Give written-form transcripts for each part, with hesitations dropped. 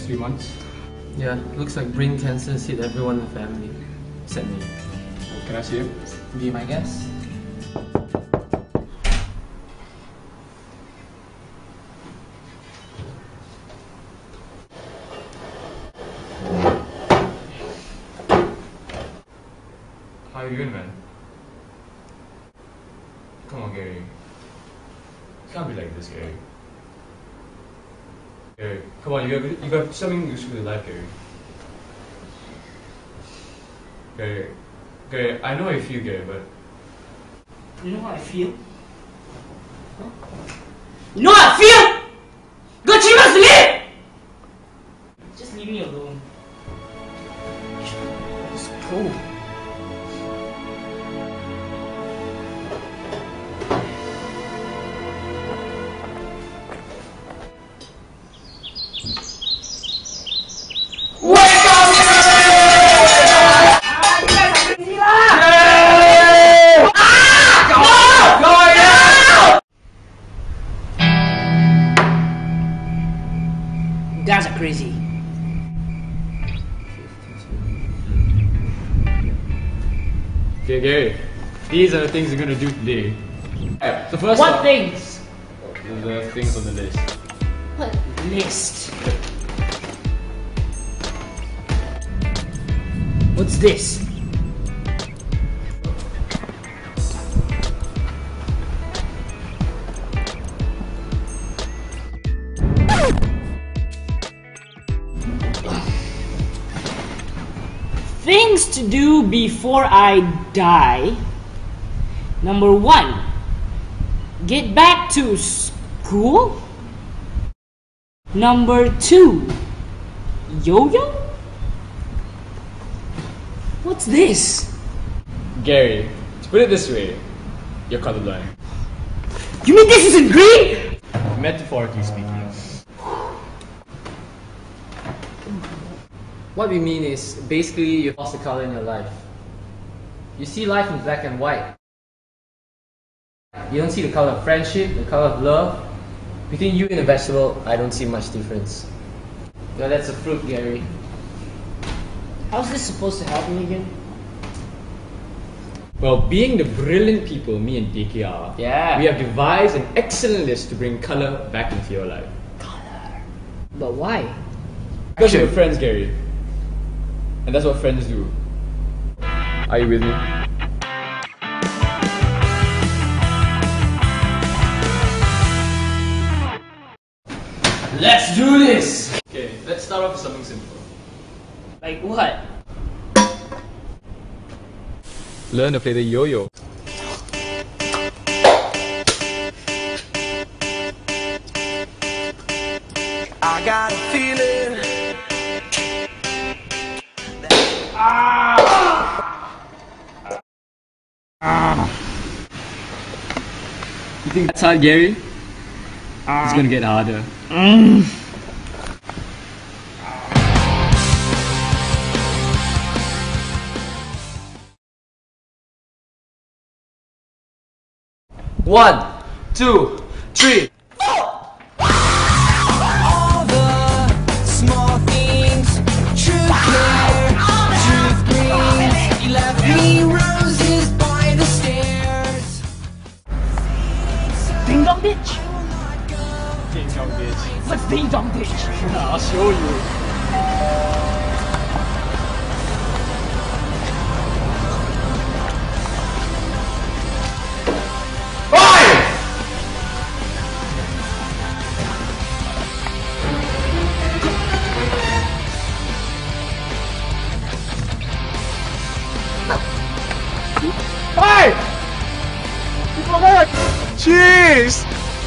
next 3 months. Yeah, looks like brain cancer's hit everyone in the family. Except me. Can I see him? Be my guest. How you doing, man? Come on, Gary. You can't be like this, Gary. Gary, come on, you got something useful in life, Gary. Gary, I know how you feel, Gary, but... You know how I feel? Huh? You know how I feel? Go Chivas, leave! Just leave me alone. Let's go. You guys are crazy. Okay, Gary, these are the things you're gonna do today. So first What off, things? the things on the list. What list? What's this? Things to do before I die. Number 1, get back to school. Number 2, yo-yo? What's this? Gary, to put it this way, you're colorblind. You mean this isn't green? Metaphorically speaking. What we mean is, basically, you've lost the color in your life. You see life in black and white. You don't see the color of friendship, the color of love. Between you and a vegetable, I don't see much difference. No, that's a fruit, Gary. How's this supposed to help me again? Well, being the brilliant people me and DK are, Yeah. we have devised an excellent list to bring color back into your life. But why? Because we're friends, Gary. And that's what friends do. Are you with me? Let's do this! Okay, let's start off with something simple. Like what? Learn to play the yo-yo. I got a feeling. You think that's hard, Gary? It's gonna get harder. One, two, three. All the small things, truth care, truth brings. You left me roses by the stairs. Ding dong ditch? Ding dong bitch. What's ding dong ditch? I'll show you. Hey! Cheers!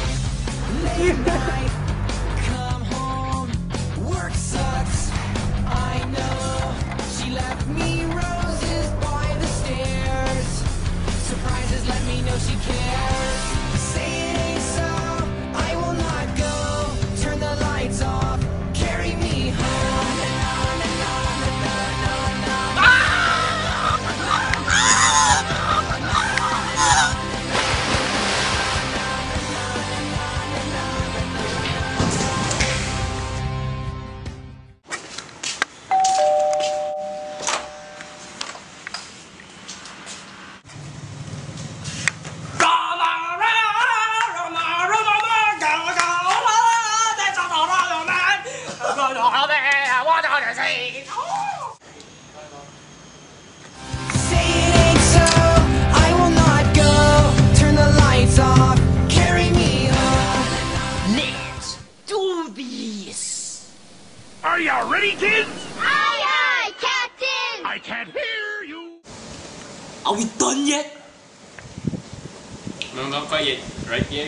Come home, work sucks. I know she left me roses by the stairs. Surprises let me know she cares. Say it ain't so, I will not go. Turn the lights off, carry me home. Are we done yet? No, not quite yet. Right, Gary?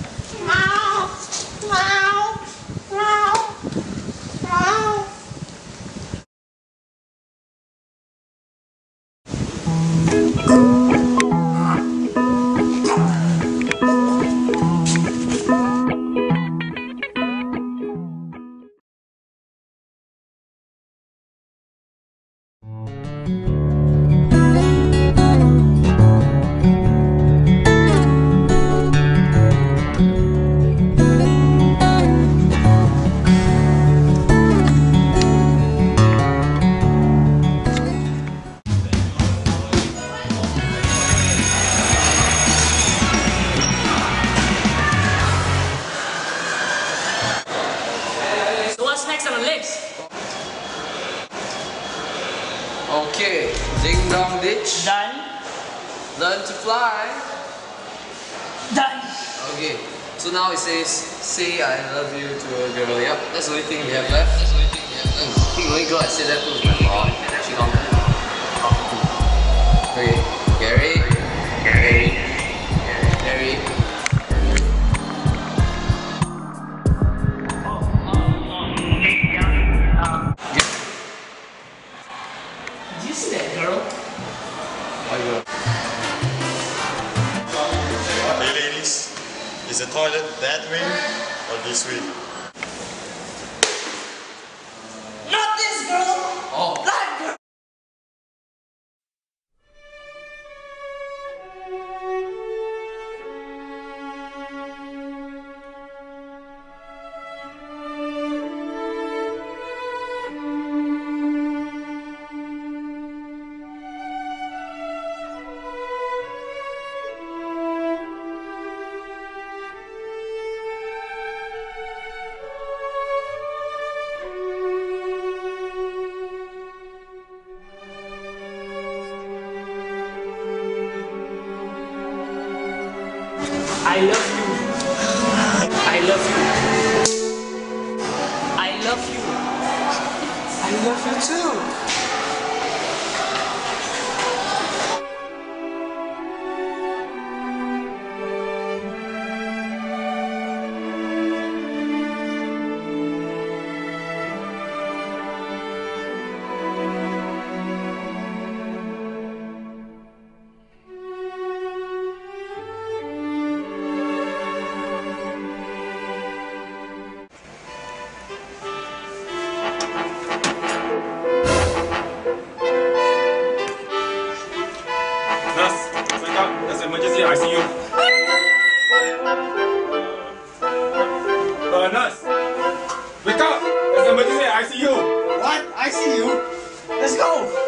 So what's next on the list? Okay, ding dong ditch. Done. Learn to fly. Done. Okay, so now it says, say I love you to a girl. Yep, that's the only thing we have left. The only girl I said that to was my mom. She got me. Okay, Gary. Gary. Did you see that girl? Hey ladies, is the toilet that way or this way? Not this girl. Oh. That girl. I love you. I love you. I love you. I love you too. Nurse, wake up, there's emergency ICU. Nurse, wake up, there's emergency ICU. What? I see you. Let's go.